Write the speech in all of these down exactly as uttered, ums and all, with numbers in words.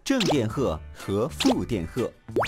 正电荷和负电荷。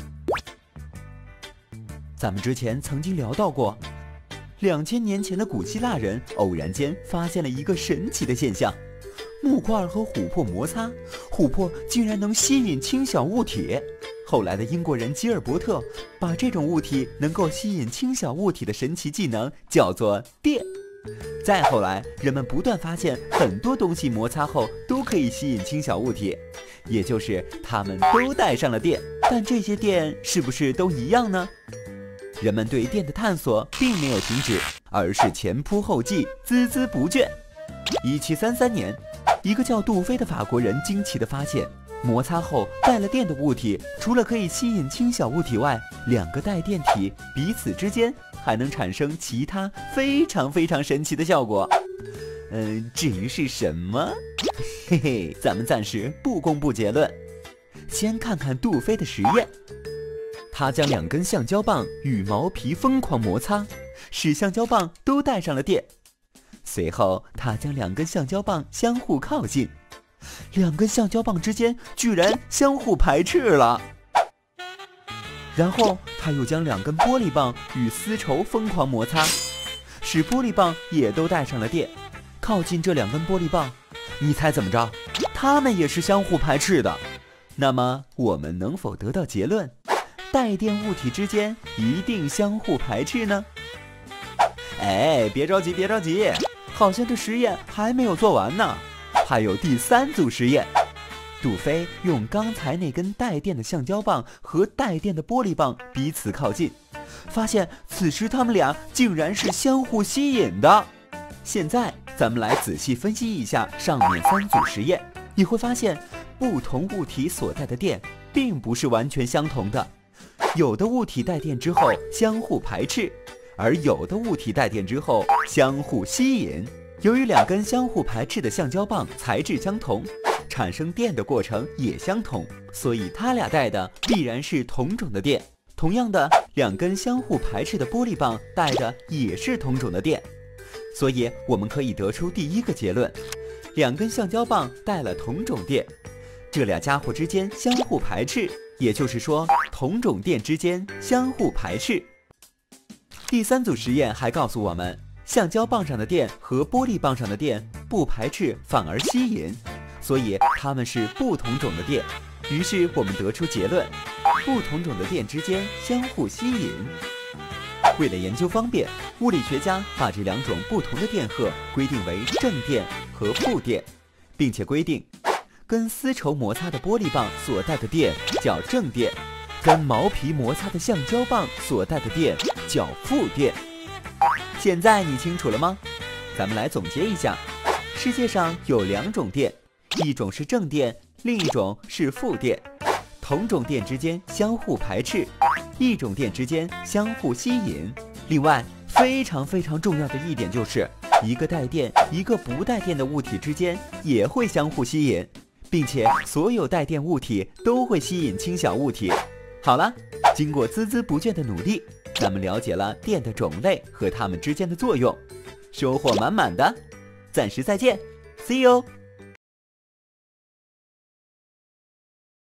咱们之前曾经聊到过，两千年前的古希腊人偶然间发现了一个神奇的现象：木块和琥珀摩擦，琥珀竟然能吸引轻小物体。后来的英国人吉尔伯特把这种物体能够吸引轻小物体的神奇技能叫做电。再后来，人们不断发现很多东西摩擦后都可以吸引轻小物体，也就是它们都带上了电。但这些电是不是都一样呢？人们对电的探索并没有停止，而是前仆后继，孜孜不倦。一七三三年，一个叫杜菲的法国人惊奇地发现，摩擦后带了电的物体，除了可以吸引轻小物体外，两个带电体彼此之间还能产生其他非常非常神奇的效果。嗯、呃，至于是什么，嘿嘿，咱们暂时不公布结论。先看看杜菲的实验。他将两根橡胶棒与毛皮疯狂摩擦，使橡胶棒都带上了电。随后，他将两根橡胶棒相互靠近，两根橡胶棒之间居然相互排斥了。然后，他又将两根玻璃棒与丝绸疯狂摩擦，使玻璃棒也都带上了电。靠近这两根玻璃棒，你猜怎么着？它们也是相互排斥的。那么，我们能否得到结论？带电物体之间一定相互排斥呢？哎，别着急，别着急，好像这实验还没有做完呢，还有第三组实验。杜菲用刚才那根带电的橡胶棒和带电的玻璃棒彼此靠近，发现此时他们俩竟然是相互吸引的。现在咱们来仔细分析一下上面三组实验，你会发现不同物体所带的电并不是完全相同的。有的物体带电之后相互排斥，而有的物体带电之后相互吸引。由于两根相互排斥的橡胶棒材质相同，产生电的过程也相同，所以它俩带的必然是同种的电。同样的，两根相互排斥的玻璃棒带的也是同种的电。所以我们可以得出第一个结论：两根橡胶棒带了同种电，这俩家伙之间相互排斥，也就是说，同种电之间相互排斥。第三组实验还告诉我们，橡胶棒上的电和玻璃棒上的电不排斥，反而吸引，所以它们是不同种的电。于是我们得出结论：不同种的电之间相互吸引。为了研究方便，物理学家把这两种不同的电荷规定为正电和负电，并且规定跟丝绸摩擦的玻璃棒所带的电叫正电，跟毛皮摩擦的橡胶棒所带的电叫负电。现在你清楚了吗？咱们来总结一下，世界上有两种电，一种是正电，另一种是负电。同种电之间相互排斥，一种电之间相互吸引。另外，非常非常重要的一点就是，一个带电一个不带电的物体之间也会相互吸引，并且所有带电物体都会吸引轻小物体。好了，经过孜孜不倦的努力，咱们了解了电的种类和它们之间的作用，收获满满的。暂时再见 ，See you。